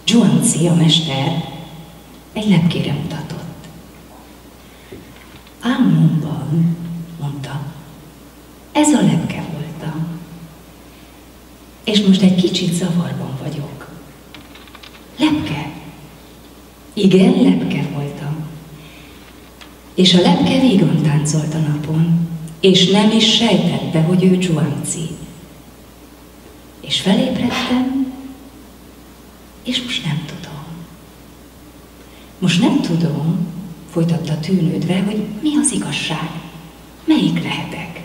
Zsuanci, a mester, egy lepkére mutatott. Álmomban, mondta, ez a lepke voltam, és most egy kicsit zavarban vagyok. Lepke? Igen, lepke voltam. És a lepke vígan táncolt a napon, és nem is sejtette, hogy ő Zsuanci. És felébredtem, és most nem tudom. Most nem tudom, folytatta tűnődve, hogy mi az igazság, melyik lehetek.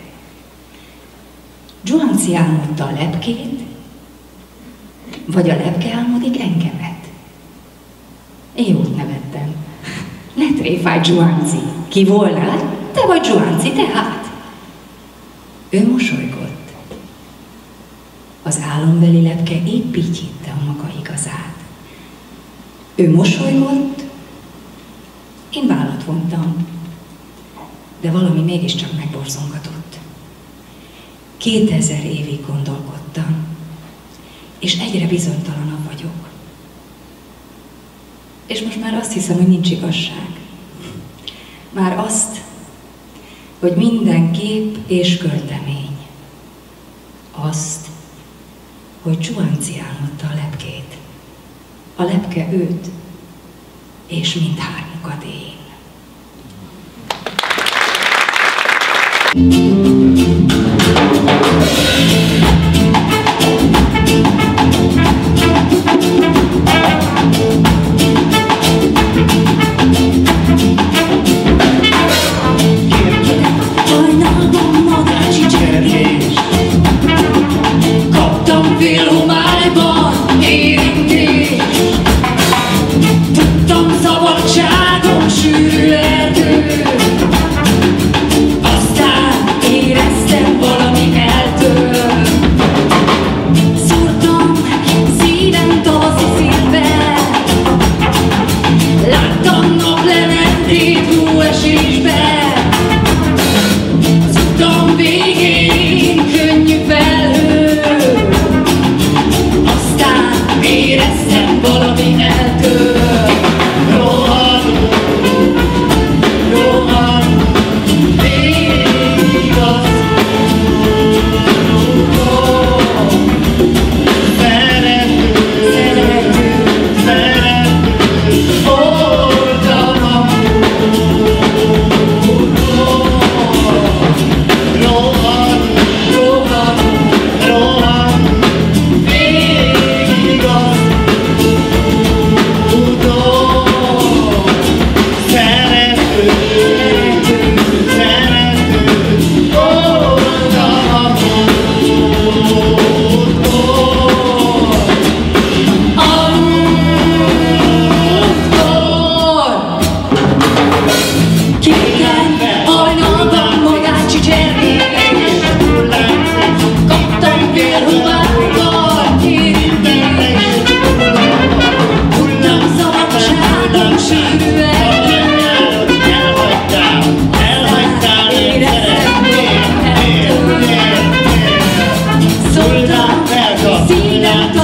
Zsuanci álmodta a lepkét, vagy a lepke álmodik engemet. Én jót nevettem. Ne tréfálj, Zsuanci! Ki volnál? Te vagy Zsuanci, tehát. Ő mosolygott. Az álombeli lepke épp így hitte a maga igazát. Ő mosolygott, én vállat vontam, de valami mégiscsak megborzongatott. 2000 évig gondolkodtam, és egyre bizonytalanabb vagyok. És most már azt hiszem, hogy nincs igazság. Már azt, hogy minden kép és költemény. Azt, hogy Zsuanci álmodta a lepkét. A lepke őt, és mindhármukat én. Szóltam, szívem